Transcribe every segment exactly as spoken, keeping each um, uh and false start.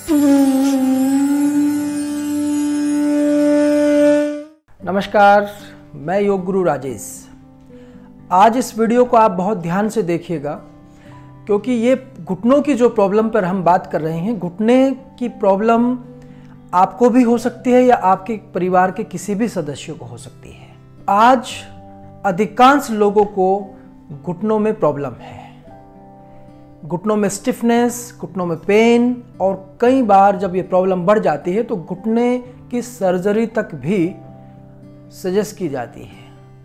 नमस्कार, मैं योग गुरु राजेश। आज इस वीडियो को आप बहुत ध्यान से देखिएगा, क्योंकि ये घुटनों की जो प्रॉब्लम पर हम बात कर रहे हैं, घुटने की प्रॉब्लम आपको भी हो सकती है या आपके परिवार के किसी भी सदस्य को हो सकती है। आज अधिकांश लोगों को घुटनों में प्रॉब्लम है, घुटनों में स्टिफनेस, घुटनों में पेन, और कई बार जब ये प्रॉब्लम बढ़ जाती है तो घुटने की सर्जरी तक भी सजेस्ट की जाती है।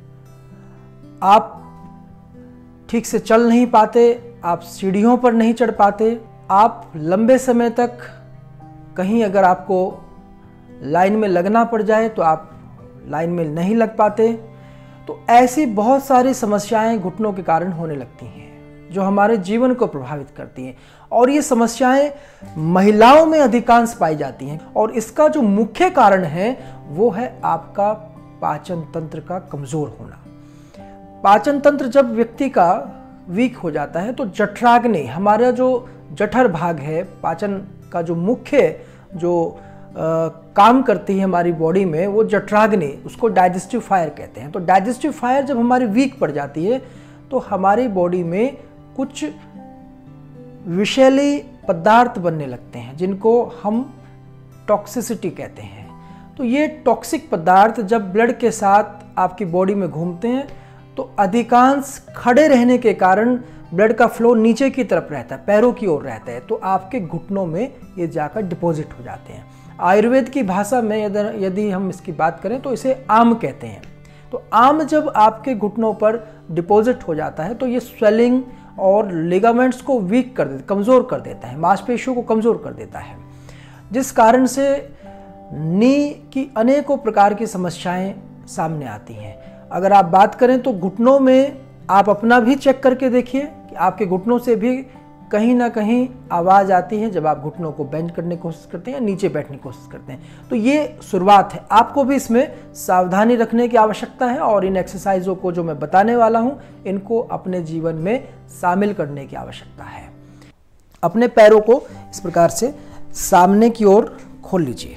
आप ठीक से चल नहीं पाते, आप सीढ़ियों पर नहीं चढ़ पाते, आप लंबे समय तक कहीं अगर आपको लाइन में लगना पड़ जाए तो आप लाइन में नहीं लग पाते। तो ऐसी बहुत सारी समस्याएं घुटनों के कारण होने लगती हैं जो हमारे जीवन को प्रभावित करती हैं, और ये समस्याएं महिलाओं में अधिकांश पाई जाती हैं। और इसका जो मुख्य कारण है वो है आपका पाचन तंत्र का कमजोर होना। पाचन तंत्र जब व्यक्ति का वीक हो जाता है तो जठराग्नि, हमारा जो जठर भाग है, पाचन का जो मुख्य जो आ, काम करती है हमारी बॉडी में, वो जठराग्नि, उसको डाइजेस्टिव फायर कहते हैं। तो डाइजेस्टिव फायर जब हमारी वीक पड़ जाती है तो हमारी बॉडी में कुछ विषैले पदार्थ बनने लगते हैं जिनको हम टॉक्सिसिटी कहते हैं। तो ये टॉक्सिक पदार्थ जब ब्लड के साथ आपकी बॉडी में घूमते हैं तो अधिकांश खड़े रहने के कारण ब्लड का फ्लो नीचे की तरफ रहता है, पैरों की ओर रहता है, तो आपके घुटनों में ये जाकर डिपॉजिट हो जाते हैं। आयुर्वेद की भाषा में यदि हम इसकी बात करें तो इसे आम कहते हैं। तो आम जब आपके घुटनों पर डिपॉजिट हो जाता है तो ये स्वेलिंग और लिगामेंट्स को वीक कर देता, कमज़ोर कर देता है, मांसपेशियों को कमज़ोर कर देता है, जिस कारण से नी की अनेकों प्रकार की समस्याएं सामने आती हैं। अगर आप बात करें तो घुटनों में आप अपना भी चेक करके देखिए कि आपके घुटनों से भी कहीं ना कहीं आवाज़ आती है जब आप घुटनों को बेंड करने की कोशिश करते हैं या नीचे बैठने की कोशिश करते हैं। तो ये शुरुआत है, आपको भी इसमें सावधानी रखने की आवश्यकता है, और इन एक्सरसाइजों को जो मैं बताने वाला हूँ इनको अपने जीवन में शामिल करने की आवश्यकता है। अपने पैरों को इस प्रकार से सामने की ओर खोल लीजिए।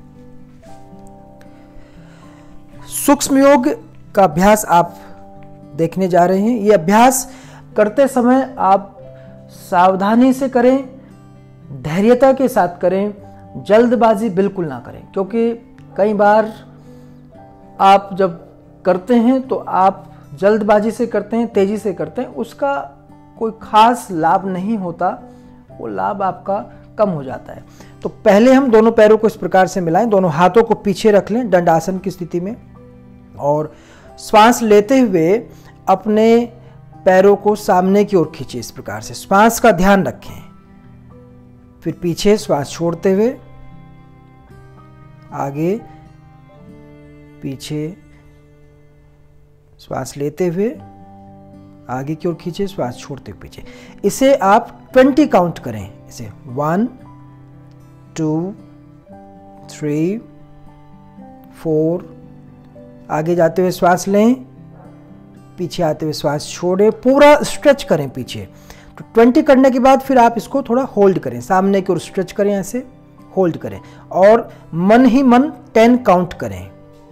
सूक्ष्म योग का अभ्यास आप देखने जा रहे हैं। ये अभ्यास करते समय आप सावधानी से करें, धैर्यता के साथ करें, जल्दबाजी बिल्कुल ना करें, क्योंकि कई बार आप जब करते हैं तो आप जल्दबाजी से करते हैं, तेजी से करते हैं, उसका कोई खास लाभ नहीं होता, वो लाभ आपका कम हो जाता है। तो पहले हम दोनों पैरों को इस प्रकार से मिलाएं, दोनों हाथों को पीछे रख लें दंडासन की स्थिति में, और श्वास लेते हुए अपने पैरों को सामने की ओर खींचिए। इस प्रकार से श्वास का ध्यान रखें। फिर पीछे श्वास छोड़ते हुए आगे, पीछे श्वास लेते हुए आगे की ओर खींचे, श्वास छोड़ते हुए पीछे। इसे आप ट्वेंटी काउंट करें। इसे वन, टू, थ्री, फोर, आगे जाते हुए श्वास लें, पीछे आते हुए श्वास छोड़ें, पूरा स्ट्रेच करें पीछे। तो ट्वेंटी करने के बाद फिर आप इसको थोड़ा होल्ड करें, सामने की ओर स्ट्रेच करें, ऐसे होल्ड करें, और मन ही मन टेन काउंट करें।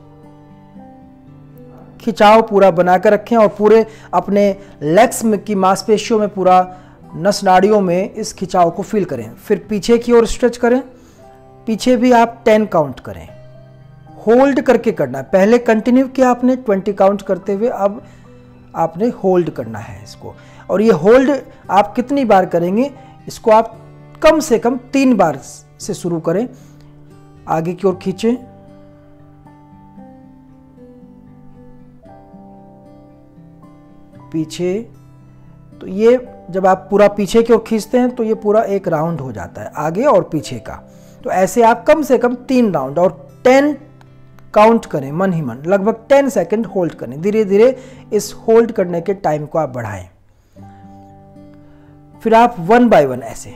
खिंचाव पूरा बनाकर रखें और पूरे अपने लेग्स में की मांसपेशियों में, पूरा नस नाड़ियों में इस खिंचाव को फील करें। फिर पीछे की ओर स्ट्रेच करें, पीछे भी आप टेन काउंट करें, होल्ड करके करना है। पहले कंटिन्यू किया आपने ट्वेंटी काउंट करते हुए, अब आपने होल्ड करना है इसको। और ये होल्ड आप कितनी बार करेंगे, इसको आप कम से कम तीन बार से शुरू करें। आगे की ओर खींचें, पीछे। तो ये जब आप पूरा पीछे की ओर खींचते हैं तो ये पूरा एक राउंड हो जाता है, आगे और पीछे का। तो ऐसे आप कम से कम तीन राउंड और टेन काउंट करें मन ही मन, लगभग टेन सेकंड होल्ड करें। धीरे धीरे इस होल्ड करने के टाइम को आप बढ़ाएं। फिर आप वन बाय वन ऐसे,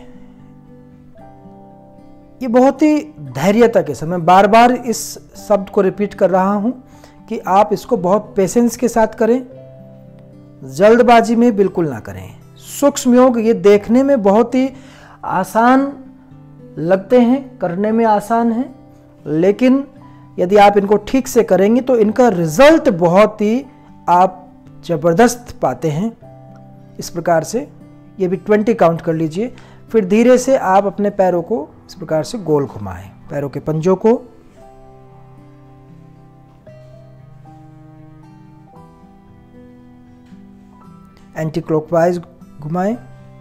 ये बहुत ही धैर्यता के समय, बार बार इस शब्द को रिपीट कर रहा हूं कि आप इसको बहुत पेशेंस के साथ करें, जल्दबाजी में बिल्कुल ना करें। सूक्ष्म योग ये देखने में बहुत ही आसान लगते हैं, करने में आसान हैं, लेकिन यदि आप इनको ठीक से करेंगे तो इनका रिजल्ट बहुत ही आप ज़बरदस्त पाते हैं। इस प्रकार से ये भी ट्वेंटी काउंट कर लीजिए। फिर धीरे से आप अपने पैरों को इस प्रकार से गोल घुमाएं, पैरों के पंजों को। एंटी क्लॉकवाइज घुमाएं,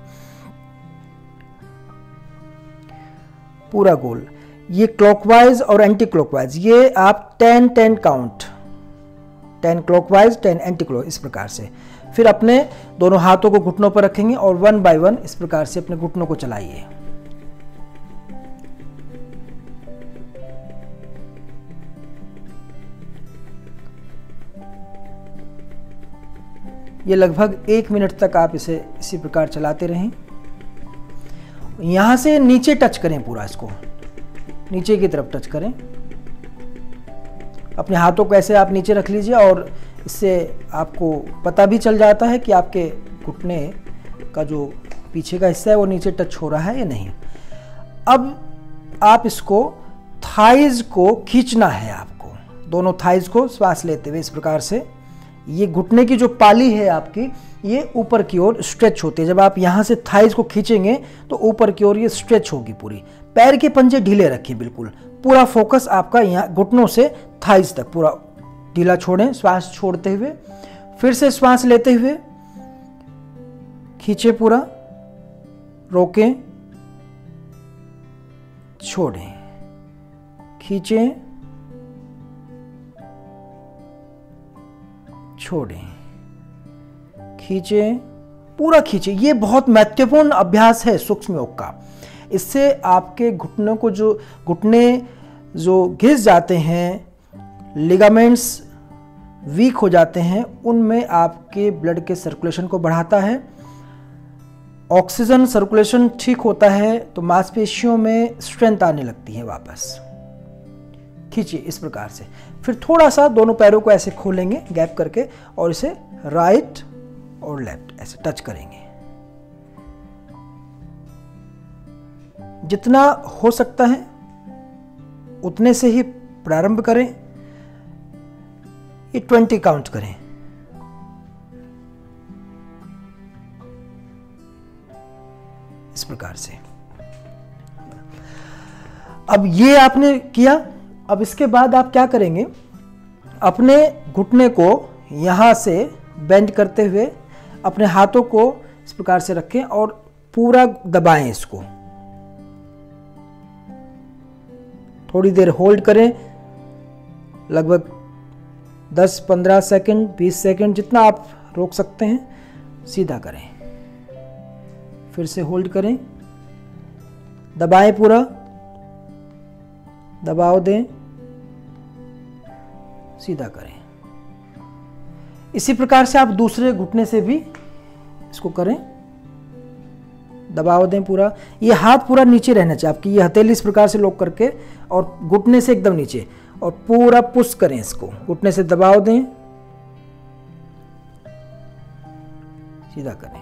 पूरा गोल। ये क्लॉकवाइज और एंटी क्लॉकवाइज ये आप ten ten count, ten clockwise ten anti clock, इस प्रकार से। फिर अपने दोनों हाथों को घुटनों पर रखेंगे और वन बाय वन इस प्रकार से अपने घुटनों को चलाइए। ये लगभग एक मिनट तक आप इसे इसी प्रकार चलाते रहें। यहां से नीचे टच करें, पूरा इसको नीचे की तरफ टच करें। अपने हाथों को ऐसे आप नीचे रख लीजिए और इससे आपको पता भी चल जाता है कि आपके घुटने का जो पीछे का हिस्सा है वो नीचे टच हो रहा है या नहीं। अब आप इसको थाइज को खींचना है, आपको दोनों थाइज को श्वास लेते हुए इस प्रकार से। ये घुटने की जो पाली है आपकी, ये ऊपर की ओर स्ट्रेच होती है। जब आप यहाँ से थाइज को खींचेंगे तो ऊपर की ओर ये स्ट्रेच होगी पूरी। पैर के पंजे ढीले रखिए, बिल्कुल पूरा फोकस आपका यहाँ घुटनों से थाइज तक पूरा ढीला छोड़ें, श्वास छोड़ते हुए। फिर से श्वास लेते हुए खींचे, पूरा रोकें, छोड़ें, खींचें, छोड़ें, खींचें, पूरा खींचें। ये बहुत महत्वपूर्ण अभ्यास है सूक्ष्म योग का। इससे आपके घुटनों को जो घुटने जो घिस जाते हैं, लिगामेंट्स वीक हो जाते हैं, उनमें आपके ब्लड के सर्कुलेशन को बढ़ाता है। ऑक्सीजन सर्कुलेशन ठीक होता है तो मांसपेशियों में स्ट्रेंथ आने लगती है वापस। खींचिए इस प्रकार से। फिर थोड़ा सा दोनों पैरों को ऐसे खोलेंगे गैप करके और इसे राइट और लेफ्ट ऐसे टच करेंगे। जितना हो सकता है उतने से ही प्रारंभ करें। ये ट्वेंटी काउंट करें। इस प्रकार से। अब ये आपने किया। अब इसके बाद आप क्या करेंगे, अपने घुटने को यहां से बेंड करते हुए अपने हाथों को इस प्रकार से रखें और पूरा दबाएं इसको। थोड़ी देर होल्ड करें, लगभग दस पंद्रह सेकंड, बीस सेकंड, जितना आप रोक सकते हैं। सीधा करें, फिर से होल्ड करें, दबाएं, पूरा दबाव दें, सीधा करें। इसी प्रकार से आप दूसरे घुटने से भी इसको करें, दबाव दें पूरा। ये हाथ पूरा नीचे रहना चाहिए आपकी, ये हथेली इस प्रकार से लॉक करके और घुटने से एकदम नीचे, और पूरा पुश करें इसको, घुटने से दबाव दें, सीधा करें।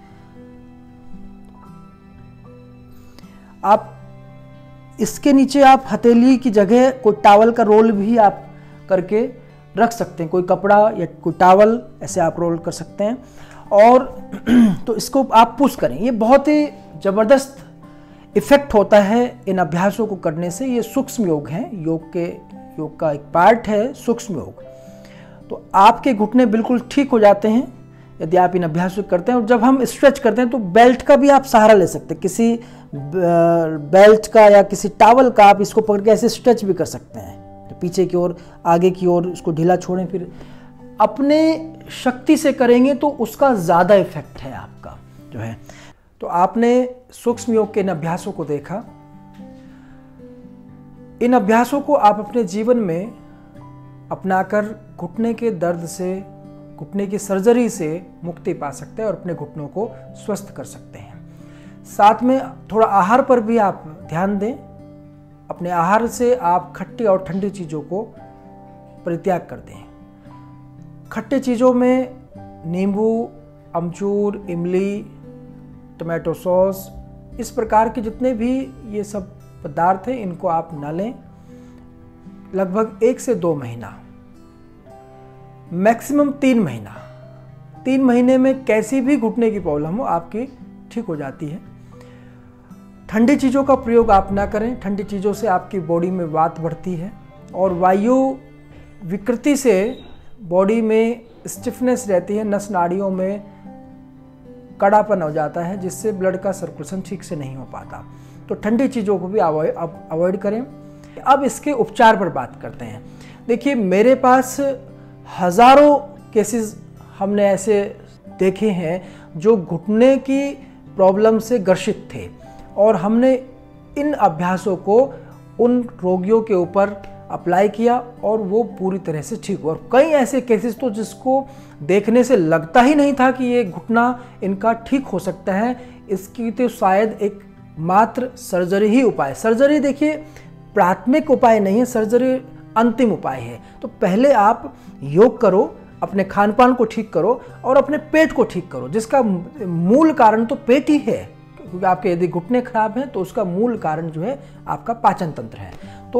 आप इसके नीचे आप हथेली की जगह कोई टॉवल का रोल भी आप करके रख सकते हैं, कोई कपड़ा या कोई टॉवल ऐसे आप रोल कर सकते हैं। और तो इसको आप पुश करें। ये बहुत ही ज़बरदस्त इफेक्ट होता है इन अभ्यासों को करने से। ये सूक्ष्म योग है, योग के योग का एक पार्ट है सूक्ष्म योग। तो आपके घुटने बिल्कुल ठीक हो जाते हैं यदि आप इन अभ्यासों को करते हैं। और जब हम स्ट्रेच करते हैं तो बेल्ट का भी आप सहारा ले सकते हैं, किसी बेल्ट का या किसी टॉवल का आप इसको पकड़ के ऐसे स्ट्रेच भी कर सकते हैं, तो पीछे की ओर, आगे की ओर उसको ढीला छोड़ें। फिर अपने शक्ति से करेंगे तो उसका ज़्यादा इफेक्ट है आपका जो है। तो आपने सूक्ष्म योग के इन अभ्यासों को देखा। इन अभ्यासों को आप अपने जीवन में अपनाकर घुटने के दर्द से, घुटने की सर्जरी से मुक्ति पा सकते हैं और अपने घुटनों को स्वस्थ कर सकते हैं। साथ में थोड़ा आहार पर भी आप ध्यान दें। अपने आहार से आप खट्टी और ठंडी चीज़ों को परित्याग कर दें। खट्टे चीज़ों में नींबू, अमचूर, इमली, टमाटो सॉस, इस प्रकार के जितने भी ये सब पदार्थ हैं इनको आप ना लें। लगभग एक से दो महीना, मैक्सिमम तीन महीना, तीन महीने में कैसी भी घुटने की प्रॉब्लम हो आपकी ठीक हो जाती है। ठंडी चीज़ों का प्रयोग आप ना करें, ठंडी चीज़ों से आपकी बॉडी में वात बढ़ती है और वायु विकृति से बॉडी में स्टिफनेस रहती है, नस नाड़ियों में कड़ापन हो जाता है जिससे ब्लड का सर्कुलेशन ठीक से नहीं हो पाता। तो ठंडी चीज़ों को भी अवॉइड करें। अब इसके उपचार पर बात करते हैं। देखिए, मेरे पास हज़ारों केसेस हमने ऐसे देखे हैं जो घुटने की प्रॉब्लम से ग्रसित थे और हमने इन अभ्यासों को उन रोगियों के ऊपर अप्लाई किया और वो पूरी तरह से ठीक हुआ। और कई ऐसे केसेस तो जिसको देखने से लगता ही नहीं था कि ये घुटना इनका ठीक हो सकता है, इसकी तो शायद एक मात्र सर्जरी ही उपाय। सर्जरी देखिए प्राथमिक उपाय नहीं है, सर्जरी अंतिम उपाय है। तो पहले आप योग करो, अपने खान पान को ठीक करो और अपने पेट को ठीक करो, जिसका मूल कारण तो पेट ही है, क्योंकि आपके यदि घुटने खराब हैं तो उसका मूल कारण जो है आपका पाचन तंत्र है। तो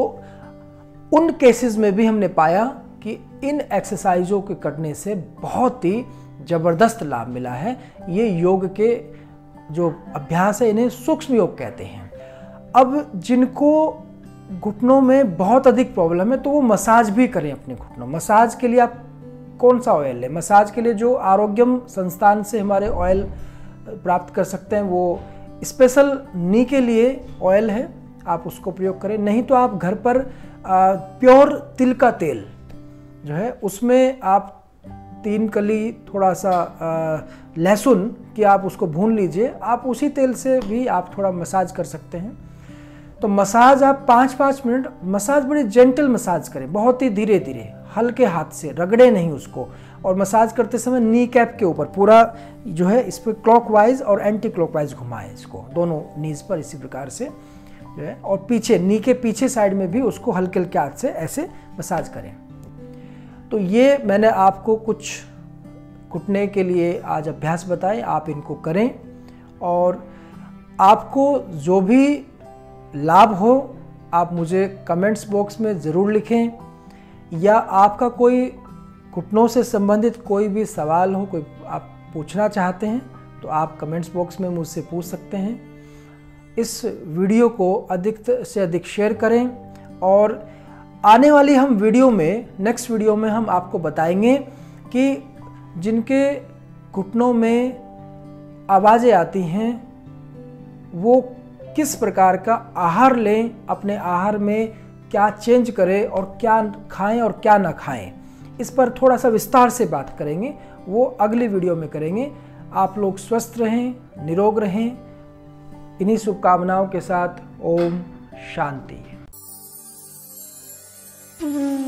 उन केसेस में भी हमने पाया कि इन एक्सरसाइजों के करने से बहुत ही ज़बरदस्त लाभ मिला है। ये योग के जो अभ्यास है इन्हें सूक्ष्म योग कहते हैं। अब जिनको घुटनों में बहुत अधिक प्रॉब्लम है तो वो मसाज भी करें अपने घुटनों। मसाज के लिए आप कौन सा ऑयल है? मसाज के लिए जो आरोग्यम संस्थान से हमारे ऑयल प्राप्त कर सकते हैं वो स्पेशल नी के लिए ऑयल है, आप उसको प्रयोग करें। नहीं तो आप घर पर आ, प्योर तिल का तेल जो है उसमें आप तीन कली थोड़ा सा लहसुन कि आप उसको भून लीजिए, आप उसी तेल से भी आप थोड़ा मसाज कर सकते हैं। तो मसाज आप पाँच पाँच मिनट, मसाज बड़ी जेंटल मसाज करें, बहुत ही धीरे धीरे, हल्के हाथ से, रगड़े नहीं उसको। और मसाज करते समय नी कैप के ऊपर पूरा जो है इस पर क्लॉकवाइज और एंटी क्लॉकवाइज घुमाएं इसको, दोनों नीज पर इसी प्रकार से जो है। और पीछे नी के पीछे साइड में भी उसको हल्के हल्के हाथ से ऐसे मसाज करें। तो ये मैंने आपको कुछ घुटने के लिए आज अभ्यास बताए, आप इनको करें और आपको जो भी लाभ हो आप मुझे कमेंट्स बॉक्स में ज़रूर लिखें, या आपका कोई घुटनों से संबंधित कोई भी सवाल हो, कोई आप पूछना चाहते हैं तो आप कमेंट्स बॉक्स में मुझसे पूछ सकते हैं। इस वीडियो को अधिक से अधिक शेयर करें और आने वाली हम वीडियो में, नेक्स्ट वीडियो में हम आपको बताएंगे कि जिनके घुटनों में आवाज़ें आती हैं वो किस प्रकार का आहार लें, अपने आहार में क्या चेंज करें और क्या खाएं और क्या ना खाएं। इस पर थोड़ा सा विस्तार से बात करेंगे, वो अगली वीडियो में करेंगे। आप लोग स्वस्थ रहें, निरोग रहें, इन्हीं शुभकामनाओं के साथ ओम शांति।